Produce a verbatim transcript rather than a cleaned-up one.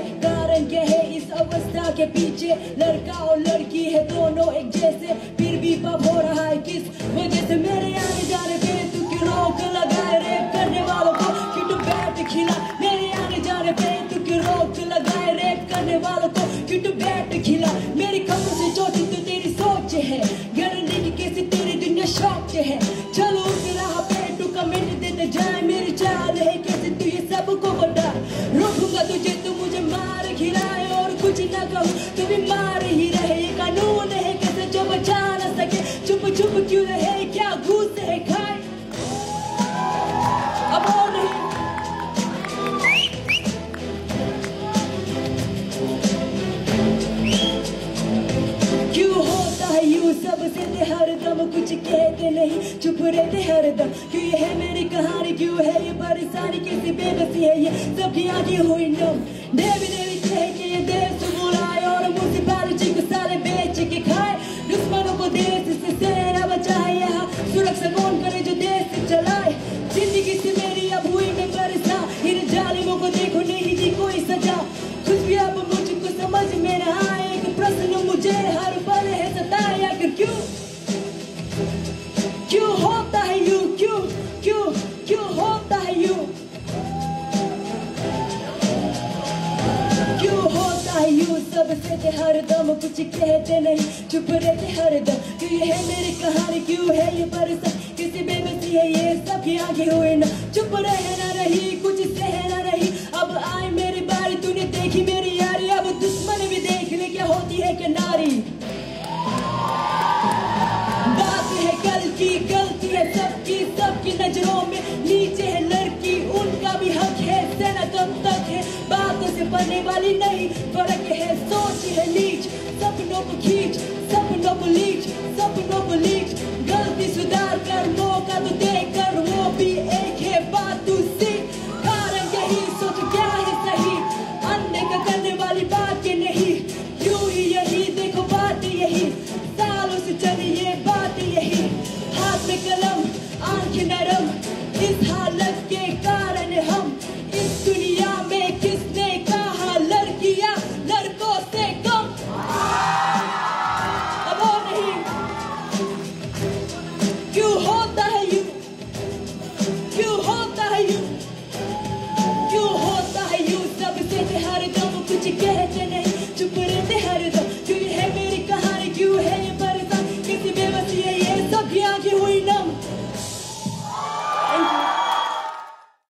कारण क्या है इस अवस्था के पीछे? लड़का और लड़की है दोनों एक जैसे, फिर भी पाप हो रहा है किस वजह से? मेरे आने जाने पे तू क्यों रोक लगाए? रेप करने वालों को क्यों तू बैट खिला? मेरे आने जाने पे तू क्यों रोक लगाए? रेप करने वालों को क्यों तू बैट खिला? मेरी खबरों से छोटी तो तेरी सोच है, गारंटी की कैसे तेरी दुनिया शौक है। चलो उस राह पे तू कमेंट देते जाए, मेरी चाल है कैसे तू ये सबको बता। रोकूंगा तुझे तू मुझे मार खिलाए और कुछ ना कहूँ तू भी मार ही रहे। ये कानून है कैसे जो बचा न सके, चुप चुप क्यों रहे? क्या घूस है खाए अब और नहीं। क्यों होता है यूं सबसे ते हरदम कुछ कहते नहीं, चुप रहते हरदम? क्यों ये है मेरी कहानी, क्यों है ये परेशानी, कैसी बेबसी है ये सबकी आगे हुई नम। देवी देवी कह के ये देश बुलाए और मुझसे बालूची को सारे बेच के खाए। दुश्मनों को देश से सेना बचाए, यहाँ सुरक्षा कौन करे जो देश से चलाए? जिंदगी से मेरी अब हुई मैं परेशान, इन जालिमों को देखो नहीं दी कोई सजा। कुछ भी अब मुझको समझ में न आए, एक प्रश्न मुझे हर पल है सताए, आखिर क्यों क्यों होता है यूं? क्यों क्यों क्यों होता है यूं? क्यों होता है यूं सबसे ते हरदम कुछ कहते नहीं, चुप रहते हरदम? क्यों ये है मेरी कहानी, क्यों है ये परेशान, किसी बेबसी है ये सबकी आगे हुए ना? चुप रहना रही कुछ